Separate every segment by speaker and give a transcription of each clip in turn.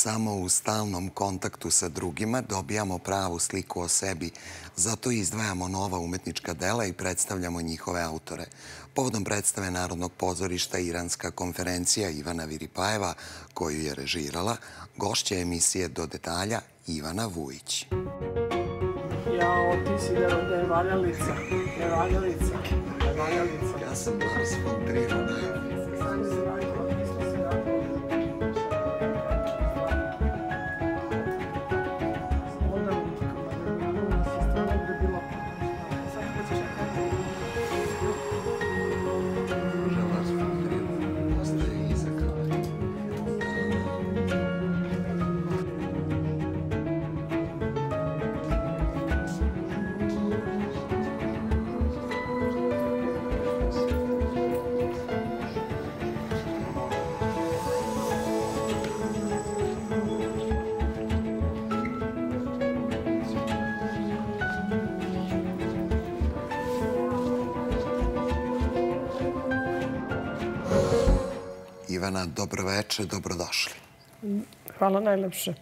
Speaker 1: samo u stalnom kontaktu sa drugima dobijamo pravu sliku o sebi. Zato izdvajamo nova umetnička dela i predstavljamo njihove autore. Povodom predstave Narodnog pozorišta Iranska konferencija Ivana Viripajeva, koju je režirala, gošća emisije Do detalja Ivana Vujić.
Speaker 2: Jao, ti si da je valjalica.
Speaker 1: Ja sam Lars von Trier. Ivana, dobroveče, dobrodošli.
Speaker 2: Hvala najlepše.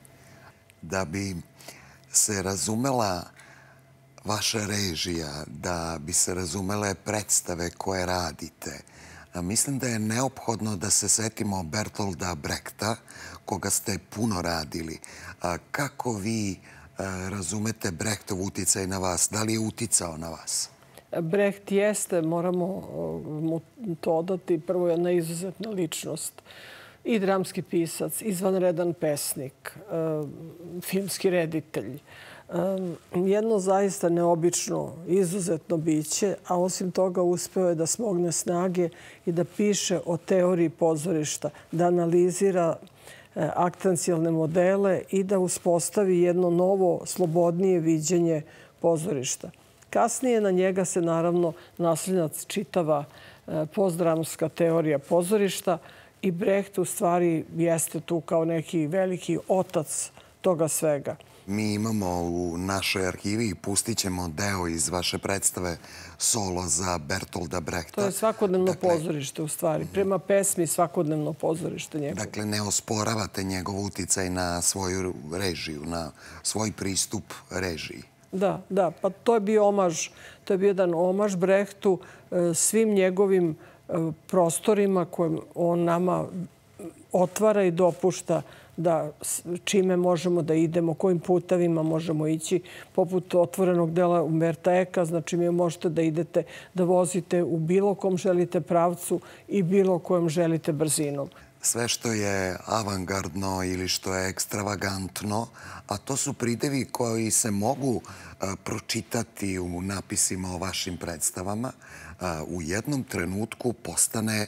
Speaker 1: Da bi se razumela vaša režija, da bi se razumele predstave koje radite, mislim da je neophodno da se setimo Bertolda Brechta, koga ste puno radili. Kako vi razumete Brechtov uticaj na vas? Da li je uticao na vas?
Speaker 2: Brecht jeste, moramo mu to odati, prvo jedna izuzetna ličnost. I dramski pisac, izvanredan pesnik, filmski reditelj. Jedno zaista neobično, izuzetno biće, a osim toga uspeo je da smogne snage i da piše o teoriji pozorišta, da analizira aktancijalne modele i da uspostavi jedno novo, slobodnije viđenje pozorišta. Kasnije na njega se naravno naslanja čitava postdramska teorija pozorišta i Brecht u stvari jeste tu kao neki veliki otac toga svega.
Speaker 1: Mi imamo u našoj arhivi i pustit ćemo deo iz vaše predstave Solo za Bertolda Brechta.
Speaker 2: To je svakodnevno pozorište u stvari. Prema pesmi svakodnevno pozorište njegovo.
Speaker 1: Dakle, ne osporavate njegov uticaj na svoju režiju, na svoj pristup režiji.
Speaker 2: Da, pa to je bio omaž, to je bio jedan omaž Brechtu, svim njegovim prostorima koje on nama otvara i dopušta da čime možemo da idemo, kojim putevima možemo ići, poput otvorenog dela Umberta Eka, znači mi možete da idete, da vozite u bilo kom želite pravcu i bilo kojem želite brzinom.
Speaker 1: Sve što je avangardno ili što je ekstravagantno, a to su pridevi koji se mogu pročitati u napisima o vašim predstavama, u jednom trenutku postane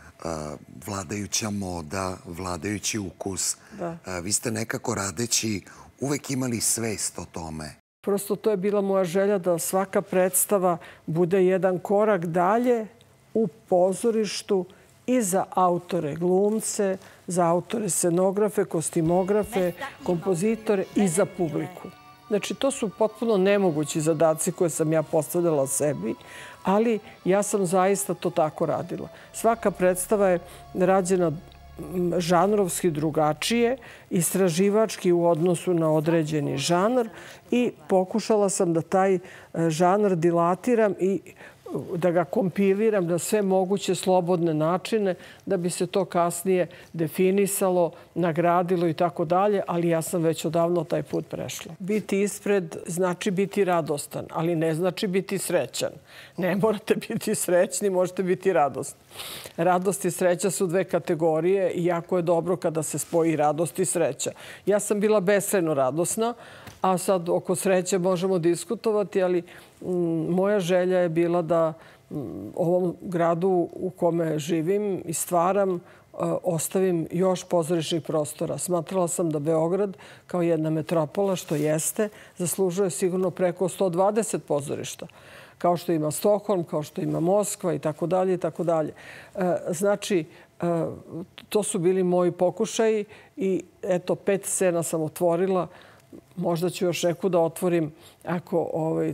Speaker 1: vladajuća moda, vladajući ukus. Vi ste nekako radeći uvek imali svest o tome.
Speaker 2: Prosto to je bila moja želja da svaka predstava bude jedan korak dalje u pozorištu i za autore glumce, za autore scenografe, kostimografe, kompozitore i za publiku. Znači, to su potpuno nemogući zadaci koje sam ja postavljala sebi, ali ja sam zaista to tako radila. Svaka predstava je rađena žanrovski drugačije, istraživački u odnosu na određeni žanr i pokušala sam da taj žanr dilatiram i da ga kompiliram na sve moguće slobodne načine da bi se to kasnije definisalo, nagradilo i tako dalje, ali ja sam već odavno taj put prešla. Biti ispred znači biti radostan, ali ne znači biti srećan. Ne morate biti srećni, možete biti radosni. Radost i sreća su dve kategorije i jako je dobro kada se spoji radost i sreća. Ja sam bila beskrajno radosna, a sad oko sreće možemo diskutovati, ali moja želja je bila da ovom gradu u kome živim i stvaram ostavim još pozorišnih prostora. Smatrala sam da Beograd kao jedna metropola, što jeste, zaslužuje sigurno preko 120 pozorišta. Kao što ima Stockholm, kao što ima Moskva i tako dalje i tako dalje. Znači, to su bili moji pokušaji i eto, 5 scena sam otvorila. Možda ću još neku da otvorim ako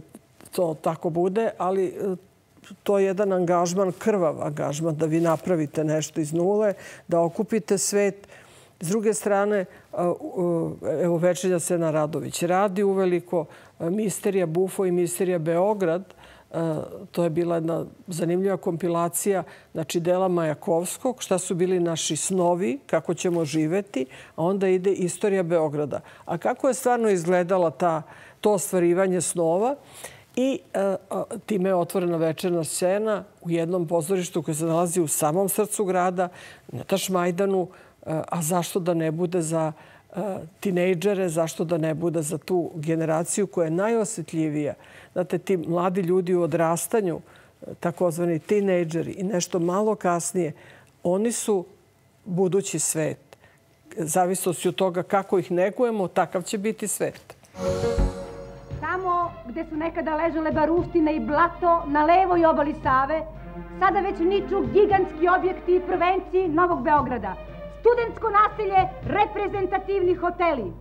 Speaker 2: to tako bude, ali to je jedan angažman, krvav angažman, da vi napravite nešto iz nule, da okupite svet S druge strane, evo Večelja Sena Radović radi uveliko, Misterija Bufo i Misterija Beograd, to je bila jedna zanimljiva kompilacija, znači dela Majakovskog, šta su bili naši snovi, kako ćemo živeti, a onda ide Istorija Beograda. A kako je stvarno izgledala to ostvarivanje snova? I time je otvorena večerna scena u jednom pozorištu koje se nalazi u samom srcu grada, na Tašmajdanu, a zašto da ne bude za tinejdžere, zašto da ne bude za tu generaciju koja je najosetljivija. Znate, ti mladi ljudi u odrastanju, takozvani tinejdžeri i nešto malo kasnije, oni su budući svet. Zavisnosti od toga kako ih negujemo, takav će biti svet.
Speaker 3: Tamo gde su nekada ležale baruštine i blato na levoj obali Save, sada već niču gigantski objekti i prvenci Novog Beograda. Studentsko naselje, reprezentativni hoteli.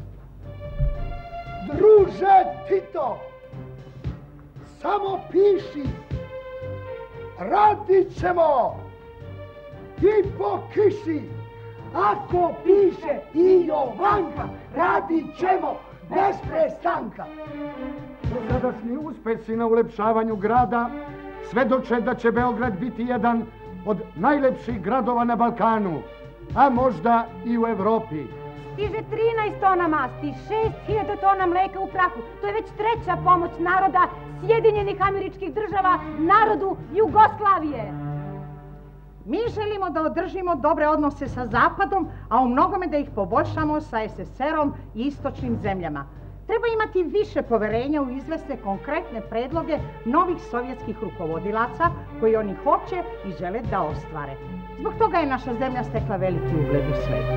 Speaker 4: Druže Tito, samo piši. Radit ćemo i po kiši. Ako piše i Jovanka, radit ćemo bez prestanka.
Speaker 5: Dosadašnji uspesi na ulepšavanju grada svedoče da će Beograd biti jedan od najlepših gradova na Balkanu, a možda i u Evropi.
Speaker 3: Stiže 13 tona masti, 6000 tona mleka u prahu. To je već treća pomoć naroda Sjedinjenih Američkih Država narodu Jugoslavije.
Speaker 6: Mi želimo da održimo dobre odnose sa Zapadom, a u mnogome da ih poboljšamo sa SSR-om i istočnim zemljama. Treba imati više poverenja u izvesne konkretne predloge novih sovjetskih rukovodilaca koji oni hoće i žele da ostvare. Zbog toga je naša zemlja stekla veliki ugled u svetu.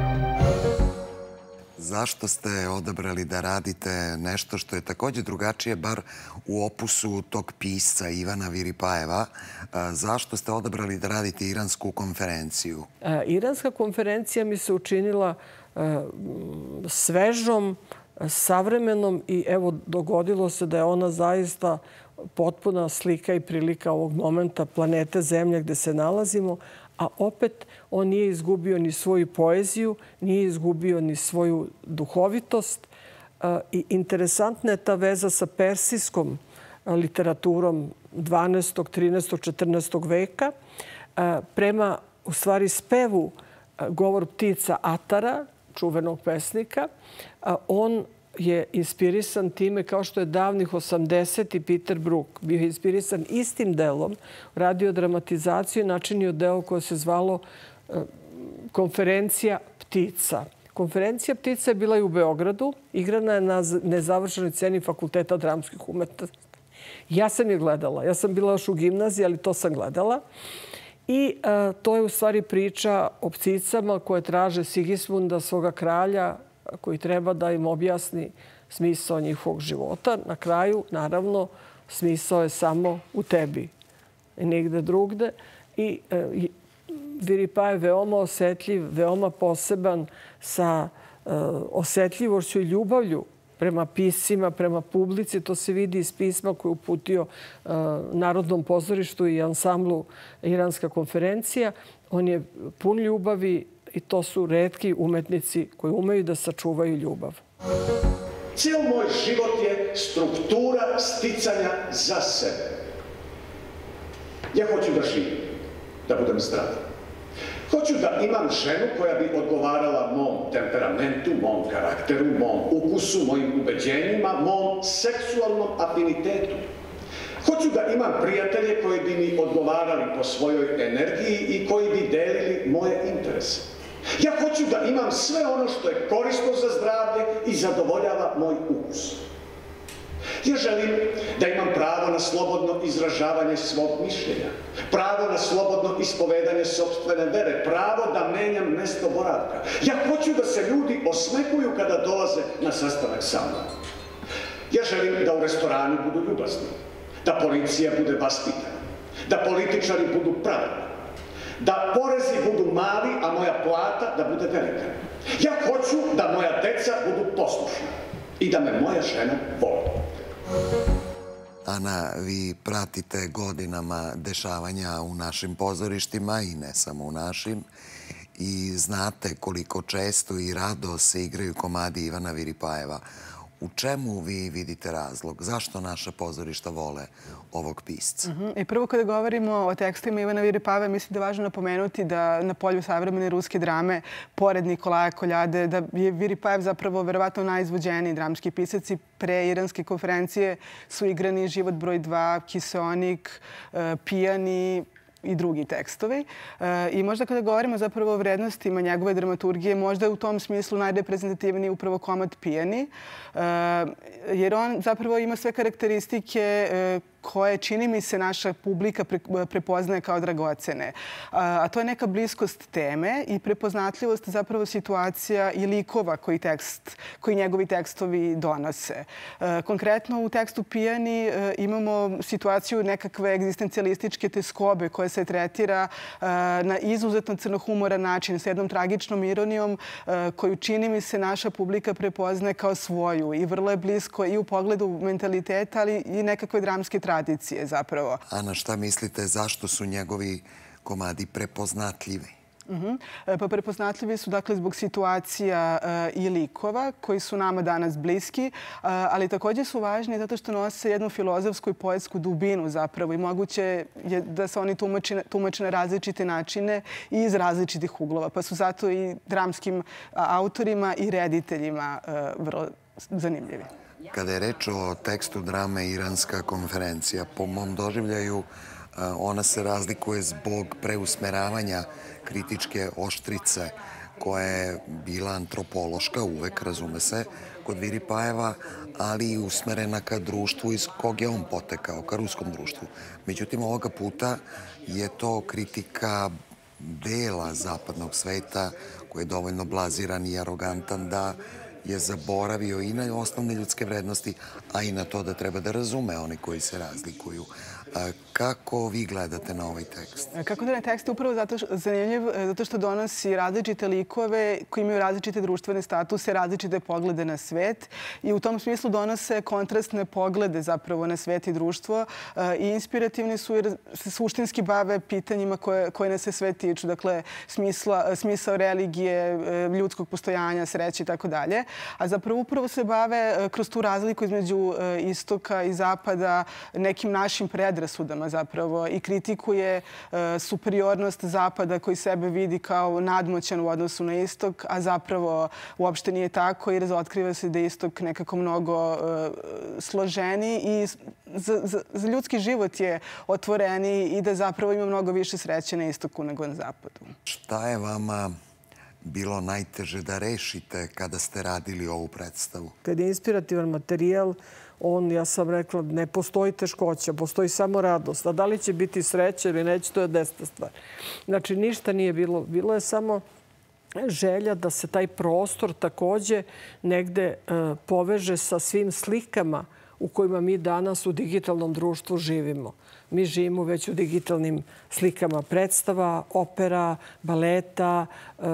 Speaker 1: Zašto ste odabrali da radite nešto što je također drugačije, bar u opusu tog pisca Ivana Viripajeva? Zašto ste odabrali da radite iransku konferenciju?
Speaker 2: Iranska konferencija mi se učinila svežom, savremenom i evo dogodilo se da je ona zaista potpuna slika i prilika ovog momenta planete Zemlje gde se nalazimo, a opet on nije izgubio ni svoju poeziju, nije izgubio ni svoju duhovitost. I interesantna je ta veza sa persijskom literaturom 12., 13., 14. veka. Prema, u stvari, spevu Govor ptica Atara, čuvenog pesnika, on je inspirisan time kao što je davnih 80. Peter Brook bio inspirisan istim delom, radio dramatizaciju i načinio delo koje se zvalo Konferencija ptica. Konferencija ptica je bila i u Beogradu, igrana je na nezavršenoj sceni Fakulteta dramskih umetnosti. Ja sam je gledala. Ja sam bila još u gimnaziji, ali to sam gledala. I to je u stvari priča o pticama koje traže Sigismunda, svoga kralja, koji treba da im objasni smisao njihovog života. Na kraju, naravno, smisao je samo u tebi i nigde drugde. I Viripaj je veoma osetljiv, veoma poseban sa osetljivošću i ljubavlju prema piscima, prema publici. To se vidi iz pisma koje je uputio Narodnom pozorištu i ansamblu Iranska konferencija. On je pun ljubavi i to su retki umetnici koji umeju da sačuvaju ljubav.
Speaker 7: Cijel moj život je struktura sticanja za sebe. Ja hoću da živim, da budem zdrav. Hoću da imam ženu koja bi odgovarala mom temperamentu, mom karakteru, mom ukusu, mojim ubeđenjima, mom seksualnom afinitetu. Hoću da imam prijatelje koji bi mi odgovarali po svojoj energiji i koji bi delili moje interese. Ja hoću da imam sve ono što je korisno za zdravlje i zadovoljava moj ukus. Ja želim da imam pravo na slobodno izražavanje svog mišljenja, pravo na slobodno ispovedanje sopstvene vere, pravo da menjam mesto boravka. Ja hoću da se ljudi osmekuju kada dolaze na sastanak sa mnom. Ja želim da u restoranu budu ljubazni, da policija bude vaspitana, da političari budu pravedni, da porezi budu mali, a moja plata da bude velika. Ja hoću da moja deca budu poslušna i da me moja žena voli.
Speaker 1: Ana, vi pratite godinama dešavanja u našim pozorištima i ne samo u našim. i znate koliko često i rado se igraju komadi Ivana Viripajeva. U čemu vi vidite razlog? Zašto naša pozorišta vole ovog pisca?
Speaker 8: I prvo kada govorimo o tekstovima Ivana Viripajeva, mislim da je važno napomenuti da na polju savremene ruske drame, pored Nikolaja Koljade, da je Viripajev zapravo verovatno najizvođeniji dramski pisac i pre Iranske konferencije su igrani Život broj 2, Kiseonik, Pijani i drugi tekstovi. I možda kada govorimo zapravo o vrednostima njegove dramaturgije, možda je u tom smislu najreprezentativniji upravo komad Pijani, jer on zapravo ima sve karakteristike koje, čini mi se, naša publika prepoznaje kao dragocene. A to je neka bliskost teme i prepoznatljivost zapravo situacija i likova koji njegovi tekstovi donose. Konkretno u tekstu Pijani imamo situaciju nekakve egzistencijalističke teskobe koje se tretira na izuzetno crnohumoran način, s jednom tragičnom ironijom koju, čini mi se, naša publika prepoznaje kao svoju i vrlo je blisko i u pogledu mentaliteta, ali i nekakve dramske tradicije zapravo.
Speaker 1: Ana, šta mislite, zašto su njegovi komadi prepoznatljivi?
Speaker 8: Pa prepoznatljivi su dakle zbog situacija i likova koji su nama danas bliski, ali također su važni zato što nose jednu filozofsku i poetsku dubinu zapravo i moguće je da se oni tumače na različite načine i iz različitih uglova. Pa su zato i dramskim autorima i rediteljima vrlo zanimljivi.
Speaker 1: Kada je reč o tekstu drame Iranska konferencija, po mom doživljaju ona se razlikuje zbog preusmeravanja kritičke oštrice koja je bila antropološka, uvek razume se, kod Viripajeva, ali i usmerena ka društvu iz kog je on potekao, ka ruskom društvu. Međutim, ovoga puta je to kritika dela zapadnog sveta koji je dovoljno blaziran i arogantan da je zaboravio i na osnovne ljudske vrednosti, a i na to da treba da razume oni koji se razlikuju. Kako vi gledate na ovaj tekst?
Speaker 8: Kako da je tekst upravo zanimljiv zato što donosi različite likove koji imaju različite društvene statuse, različite poglede na svet i u tom smislu donose kontrastne poglede zapravo na svet i društvo i inspirativni su jer se suštinski bave pitanjima koje nas se sve tiču, dakle smisao religije, ljudskog postojanja, sreće i tako dalje. A zapravo upravo se bave kroz tu razliku između istoka i zapada nekim našim predrasudama zapravo i kritikuje superiornost zapada koji sebe vidi kao nadmoćan u odnosu na istok, a zapravo uopšte nije tako i razotkriva se da je istok nekako mnogo složeniji i za ljudski život je otvoreniji i da zapravo ima mnogo više sreće na istoku nego na zapadu.
Speaker 1: Šta je vama bilo najteže da rešite kada ste radili ovu predstavu?
Speaker 2: Kad je inspirativan materijal, ja sam rekla, ne postoji teškoća, postoji samo radost. A da li će biti sreće ili neće, to je 10. stvar. Znači, ništa nije bilo. Bilo je samo želja da se taj prostor također negde poveže sa svim slikama u kojima mi danas u digitalnom društvu živimo. Mi živimo već u digitalnim slikama predstava, opera, baleta,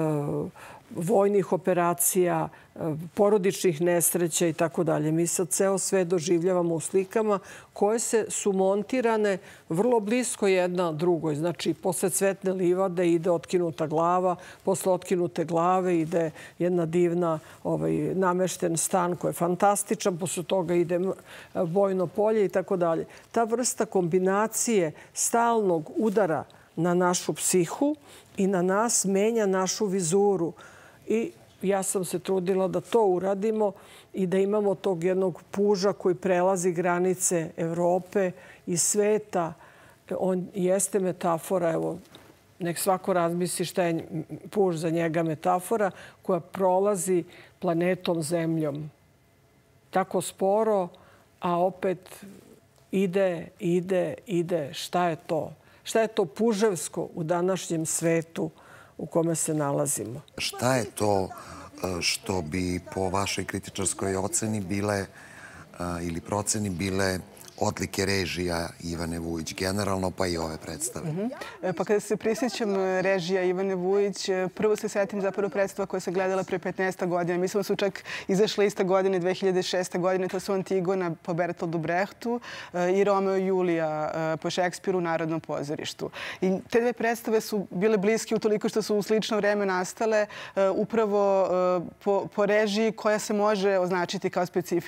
Speaker 2: vojnih operacija, porodičnih nesreća i tako dalje. Mi sad ceo sve doživljavamo u slikama koje su montirane vrlo blisko jedna drugoj. Znači, posle Cvetne livade ide otkinuta glava, posle otkinute glave ide jedna divna namešten stan koji je fantastičan, posle toga ide vojno polje i tako dalje. Ta vrsta kombinacije stalnog udara na našu psihu i na nas menja našu vizuru. I ja sam se trudila da to uradimo i da imamo tog jednog puža koji prelazi granice Evrope i sveta. On jeste metafora, evo, nek svako razmisli šta je puž za njega metafora, koja prolazi planetom Zemljom. Tako sporo, a opet ide. Šta je to? Šta je to puževsko u današnjem svetu u kome se nalazimo?
Speaker 1: Šta je to što bi po vašoj kritičarskoj oceni bile ili proceni bile odlike režija Ivane Vujić generalno, pa i ove predstave?
Speaker 8: Pa kada se prisjećam režija Ivane Vujić, prvo se setim zapravo predstava koja se gledala pre 15 godina. Mislim da su čak izašle iste godine, 2006. godine. To su Antigona po Bertoldu Brechtu i Romeo i Julija po Šekspiru u Narodnom pozorištu. I te dve predstave su bile bliske utoliko što su u slično vreme nastale upravo po režiji koja se može označiti kao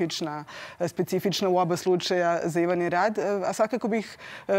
Speaker 8: specifična u oba slučaja za Ivanin rad. A svakako bih,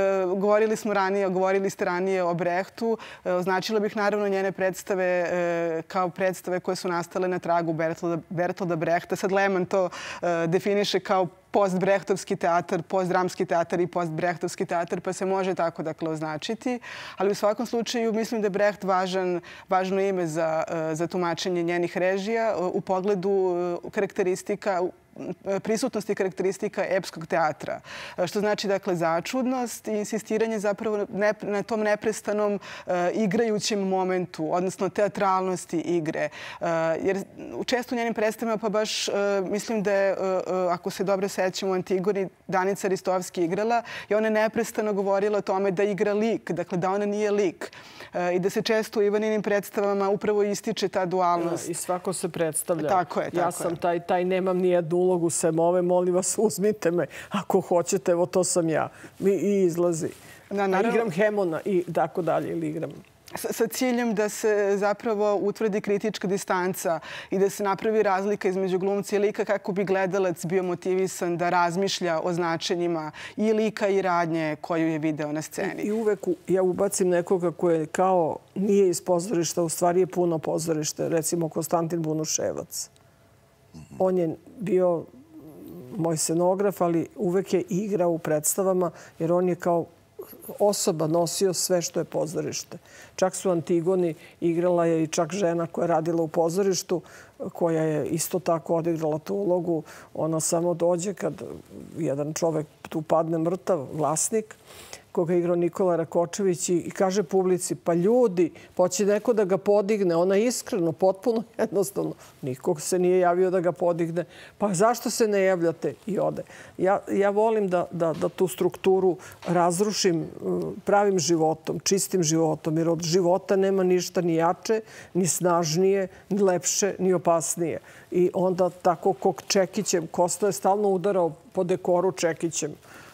Speaker 8: govorili ste ranije o Brechtu, označila bih naravno njene predstave kao predstave koje su nastale na tragu Bertolda Brechta. Sad Lehmann to definiše kao post-brechtovski teatar, post-dramski teatar i post-brechtovski teatar, pa se može tako označiti. Ali u svakom slučaju mislim da je Brecht važno ime za tumačenje njenih režija u pogledu karakteristika, prisutnosti karakteristika epskog teatra. Što znači, dakle, začudnost i insistiranje zapravo na tom neprestanom igrajućem momentu, odnosno teatralnosti igre. Jer često u njenim predstavama, pa baš mislim da je, ako se dobro sećamo, u Antigoni Danica Ristovski igrala i ona je neprestano govorila o tome da igra lik, dakle da ona nije lik. I da se često u Ivaninim predstavama upravo ističe ta dualnost.
Speaker 2: I svako se predstavlja.
Speaker 8: Tako je.
Speaker 2: Ja sam taj nemam nijednu ulogu sem ove, molim vas, uzmite me. Ako hoćete, evo to sam ja. I izlazi. Igram Hemona i tako dalje, ili igram...
Speaker 8: Sa ciljem da se zapravo utvrdi kritička distanca i da se napravi razlika između glumca i lika kako bi gledalac bio motivisan da razmišlja o značenjima i lika i radnje koju je video na sceni.
Speaker 2: I uvek ja ubacim nekoga koje kao nije iz pozorišta, u stvari je puno pozorište. Recimo Konstantin Bunuševac. On je bio moj scenograf, ali uvek je igrao u predstavama jer on je kao osoba nosio sve što je pozorište. Čak su Antigoni igrala je i čak žena koja je radila u pozorištu, koja je isto tako odigrala tu ulogu. Ona samo dođe kad jedan čovek tu padne mrtav, vlasnik, koga je igrao Nikola Rakočević i kaže publici, pa ljudi, hoće neko da ga podigne. Ona iskreno, potpuno jednostavno. Nikog se nije javio da ga podigne. Pa zašto se ne javljate? I ode. Ja volim da tu strukturu razrušim pravim životom, čistim životom, jer od života nema ništa ni jače, ni snažnije, ni lepše, ni opasnije. I onda tako kog čekićem, Kosta je stalno udarao po dekoru čekićem,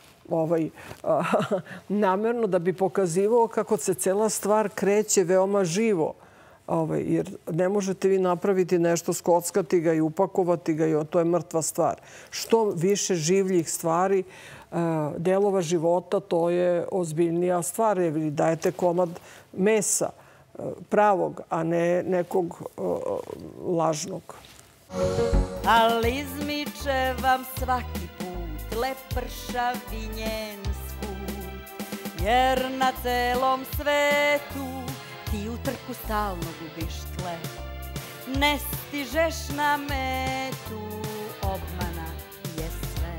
Speaker 2: namerno da bi pokazivao kako se cela stvar kreće veoma živo. Jer ne možete vi napraviti nešto, skockati ga i upakovati ga i to je mrtva stvar. Što više življih stvari, delova života, to je ozbiljnija stvar. Jer vi dajete komad mesa pravog, a ne nekog lažnog.
Speaker 9: Ali izmiče vam svaki put lepršavi njen sput, jer na celom svetu ti u trku stalno gubiš tle. Ne stižeš na metu, obmana je sve.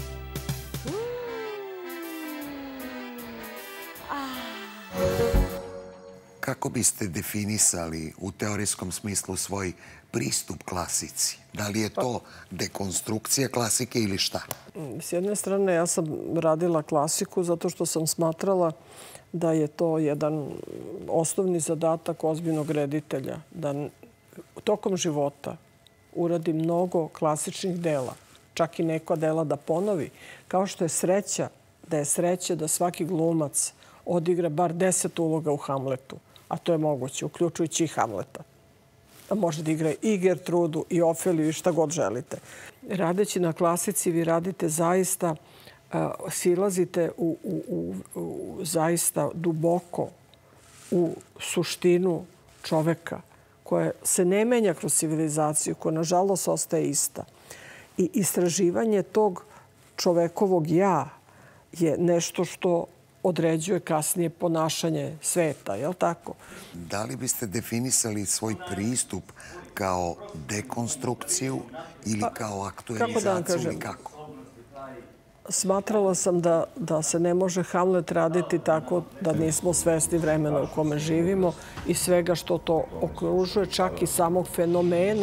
Speaker 1: Kako biste definisali u teorijskom smislu svoj pristup klasici? Da li je to dekonstrukcija klasike ili šta?
Speaker 2: S jedne strane, ja sam radila klasiku zato što sam smatrala da je to jedan osnovni zadatak ozbiljnog reditelja. Da tokom života uradi mnogo klasičnih dela, čak i neka dela da ponovi, kao što je sreća da svaki glumac odigra bar 10 uloga u Hamletu. A to je moguće, uključujući i Hamleta. Može da igra i Gertrudu, i Ofeliju, i šta god želite. Radeći na klasici, vi radite zaista, silazite zaista duboko u suštinu čoveka, koja se ne menja kroz civilizaciju, koja nažalost ostaje ista. I istraživanje tog čovekovog ja je nešto što određuje kasnije ponašanje sveta, je li tako?
Speaker 1: Da li biste definisali svoj pristup kao dekonstrukciju ili kao aktualizaciju ili kako?
Speaker 2: Smatrala sam da se ne može Hamlet raditi tako da nismo svesni vremena u kome živimo i svega što to okružuje, čak i samog fenomena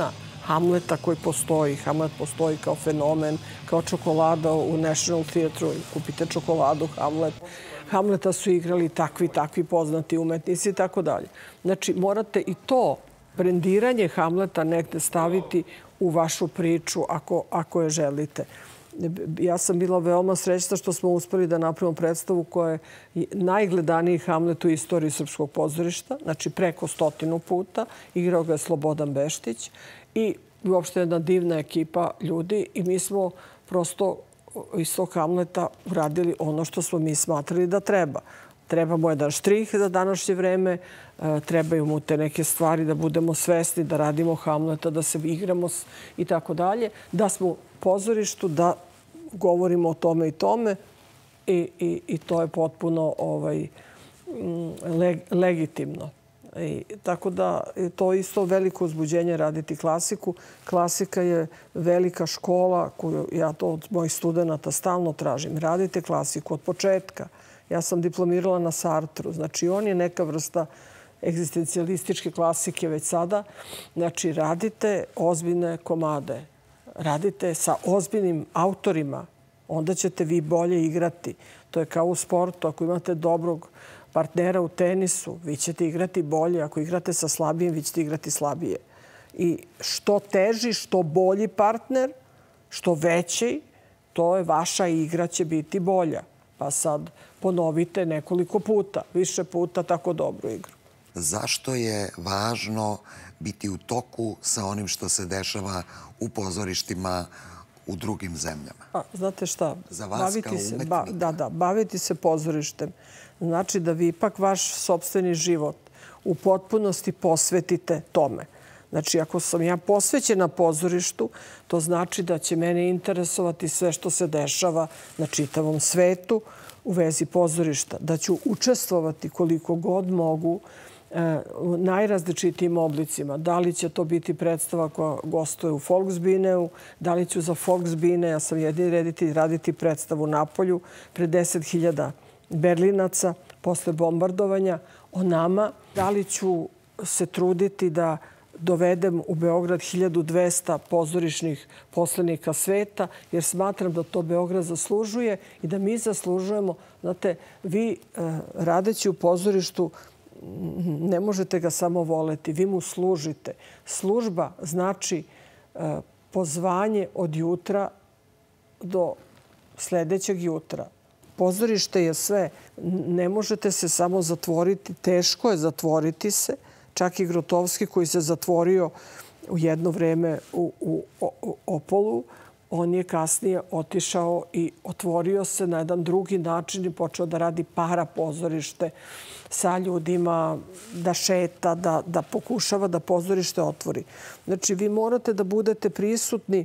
Speaker 2: Hamleta koji postoji. Hamlet postoji kao fenomen, kao čokolada u National Theatru. Kupite čokoladu Hamlet. Hamleta su igrali takvi poznati umetnici i tako dalje. Znači, morate i to brendiranje Hamleta negde staviti u vašu priču ako je želite. Ja sam bila veoma srećna što smo uspeli da napravimo predstavu koja je najgledaniji Hamlet u istoriji srpskog pozorišta, znači preko 100 puta. Igrao ga je Slobodan Beštić i uopšte jedna divna ekipa ljudi i mi smo prosto iz tog Hamleta uradili ono što smo mi smatrali da treba. Treba mu jedan štrih za današnje vreme, trebaju mu te neke stvari da budemo svesni, da radimo Hamleta, da se igramo i tako dalje, da smo u pozorištu, da govorimo o tome i tome i to je potpuno legitimno. Tako da je to isto veliko uzbuđenje raditi klasiku. Klasika je velika škola koju ja to od mojih studenta stalno tražim. Radite klasiku od početka. Ja sam diplomirala na Sartru. Znači, on je neka vrsta egzistencijalističke klasike već sada. Znači, radite ozbiljne komade. Radite sa ozbiljnim autorima. Onda ćete vi bolje igrati. To je kao u sportu. Ako imate dobrog partnera u tenisu, vi ćete igrati bolje. Ako igrate sa slabijim, vi ćete igrati slabije. I što teži, što bolji partner, što veći, to je vaša igra će biti bolja. Pa sad ponovite nekoliko puta, više puta tako dobru igru.
Speaker 1: Zašto je važno biti u toku sa onim što se dešava u pozorištima u drugim zemljama?
Speaker 2: Znate šta?
Speaker 1: Za vas kao umetnika?
Speaker 2: Da, baviti se pozorištem. Znači da vi ipak vaš sopstveni život u potpunosti posvetite tome. Znači, ako sam ja posvećena pozorištu, to znači da će mene interesovati sve što se dešava na čitavom svetu u vezi pozorišta. Da ću učestvovati koliko god mogu u najrazličitijim oblicima. Da li će to biti predstava koja gostuje u Volksbüneu, da li ću za Volksbühne, ja sam jedini reditelj, raditi predstavu u Napolju pred 10.000 Berlinaca posle bombardovanja o nama. Da li ću se truditi da dovedem u Beograd 1200 pozorišnih poslenika sveta, jer smatram da to Beograd zaslužuje i da mi zaslužujemo. Znate, vi radeći u pozorištu ne možete ga samo voleti, vi mu služite. Služba znači pozvanje od jutra do sledećeg jutra. Pozorište je sve. Ne možete se samo zatvoriti. Teško je zatvoriti se. Čak i Grotovski koji se zatvorio u jedno vreme u Opolu, on je kasnije otišao i otvorio se na jedan drugi način i počeo da radi para pozorište sa ljudima, da šeta, da pokušava da pozorište otvori. Znači, vi morate da budete prisutni.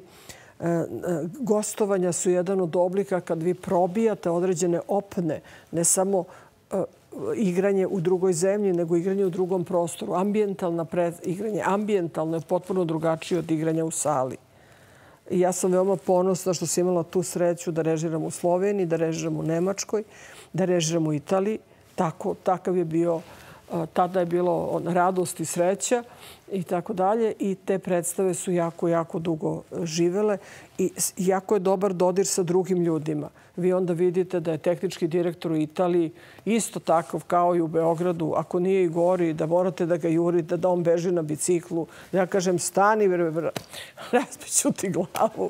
Speaker 2: Gostovanja su jedan od oblika kad vi probijate određene opne, ne samo igranje u drugoj zemlji, nego igranje u drugom prostoru. Igranje ambijentalno je potpuno drugačije od igranja u sali. I ja sam veoma ponosna što sam imala tu sreću da režiram u Sloveniji, da režiram u Nemačkoj, da režiram u Italiji. Takav je bio, tada je bilo radost i sreća i tako dalje. I te predstave su jako dugo živele i jako je dobar dodir sa drugim ljudima. Vi onda vidite da je tehnički direktor u Italiji isto takav kao i u Beogradu. Ako nije i gori, da morate da ga jurite, da on beži na biciklu. Ja kažem, stani, razbiću ti glavu.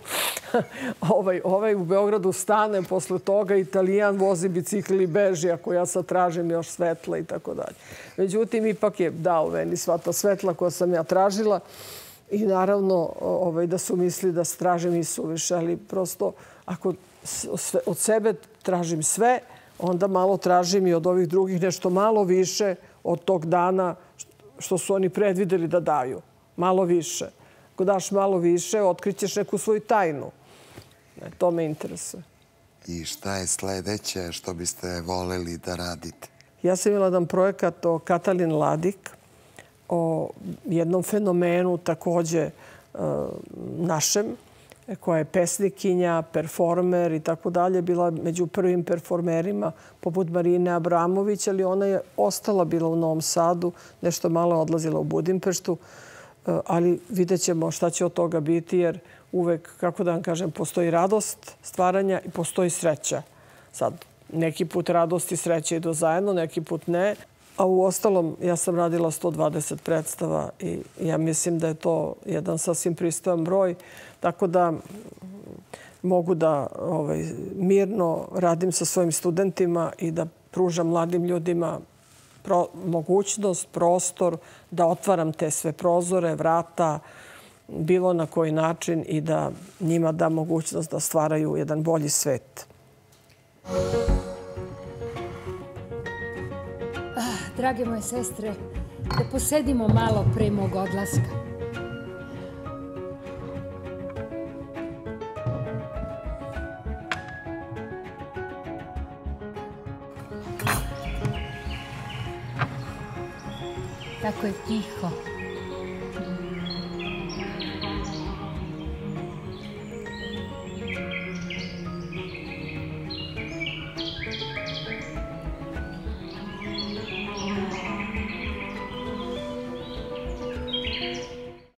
Speaker 2: Ovaj u Beogradu stane, posle toga Italijan vozi bicikl i beži, ako ja sad tražim još svetla i tako dalje. Međutim, ipak je dao meni sva ta svetla koja sam ja tražila i naravno da su misli da tražim i suviše, ali prosto ako od sebe tražim sve, onda malo tražim i od ovih drugih nešto malo više od tog dana što su oni predvideli da daju. Malo više. Ako daš malo više, otkrićeš neku svoju tajnu. To me interesuje.
Speaker 1: I šta je sledeće što biste voleli da radite?
Speaker 2: Ja sam imala jedan projekat o Katalin Ladik, o jednom fenomenu takođe našem, koja je pesnikinja, performer i tako dalje. Bila među prvim performerima poput Marine Abramović, ali ona je ostala bila u Novom Sadu, nešto malo odlazila u Budimpeštu. ali vidjet ćemo šta će od toga biti, jer uvek, kako da vam kažem, postoji radost stvaranja i postoji sreća. Sad, neki put radost i sreća idu zajedno, neki put ne. A u ostalom, ja sam radila 120 predstava i ja mislim da je to jedan sasvim pristojan broj. Tako da mogu da mirno radim sa svojim studentima i da pružam mladim ljudima mogućnost, prostor, da otvaram te sve prozore, vrata, bilo na koji način i da njima dam mogućnost da stvaraju jedan bolji svet.
Speaker 10: Drage moje sestre, da posedimo malo pre mog odlaska. Tako je tiho.